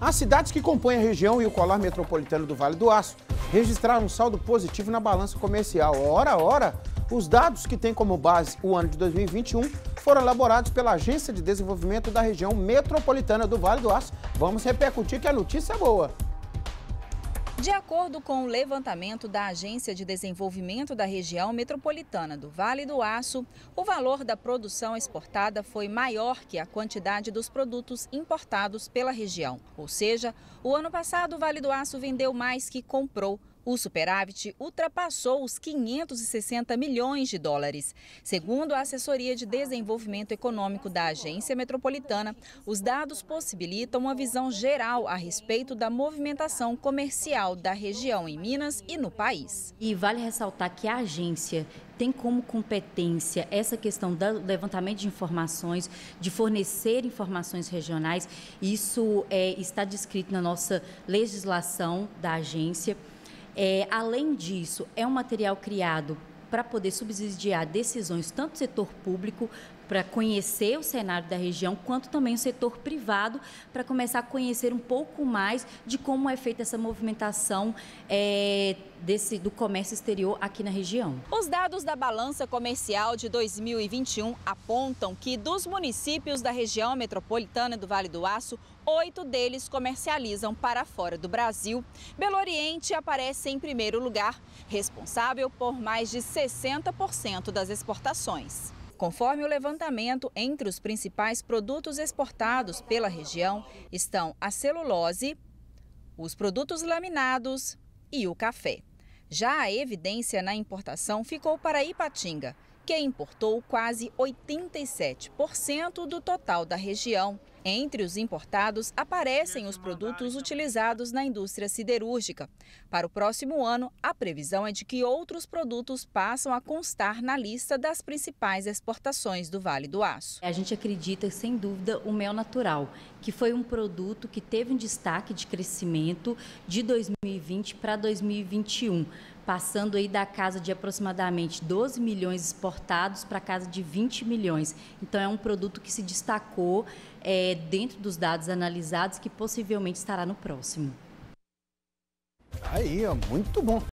As cidades que compõem a região e o colar metropolitano do Vale do Aço registraram um saldo positivo na balança comercial. Ora, os dados que têm como base o ano de 2021 foram elaborados pela Agência de Desenvolvimento da Região Metropolitana do Vale do Aço. Vamos repercutir que a notícia é boa. De acordo com o levantamento da Agência de Desenvolvimento da Região Metropolitana do Vale do Aço, o valor da produção exportada foi maior que a quantidade dos produtos importados pela região. Ou seja, o ano passado o Vale do Aço vendeu mais que comprou. O superávit ultrapassou os 560 milhões de dólares. Segundo a Assessoria de Desenvolvimento Econômico da Agência Metropolitana, os dados possibilitam uma visão geral a respeito da movimentação comercial da região em Minas e no país. E vale ressaltar que a agência tem como competência essa questão do levantamento de informações, de fornecer informações regionais. Isso está descrito na nossa legislação da agência. Além disso, é um material criado para poder subsidiar decisões tanto do setor público, para conhecer o cenário da região, quanto também o setor privado, para começar a conhecer um pouco mais de como é feita essa movimentação do comércio exterior aqui na região. Os dados da balança comercial de 2021 apontam que dos municípios da região metropolitana do Vale do Aço, 8 deles comercializam para fora do Brasil. Belo Oriente aparece em primeiro lugar, responsável por mais de 60% das exportações. Conforme o levantamento, entre os principais produtos exportados pela região estão a celulose, os produtos laminados e o café. Já a evidência na importação ficou para Ipatinga, que importou quase 87% do total da região. Entre os importados aparecem os produtos utilizados na indústria siderúrgica. Para o próximo ano, a previsão é de que outros produtos passam a constar na lista das principais exportações do Vale do Aço. A gente acredita, sem dúvida, o mel natural, que foi um produto que teve um destaque de crescimento de 2020 para 2021. Passando aí da casa de aproximadamente 12 milhões exportados para a casa de 20 milhões. Então, é um produto que se destacou dentro dos dados analisados, que possivelmente estará no próximo. Aí, ó, muito bom.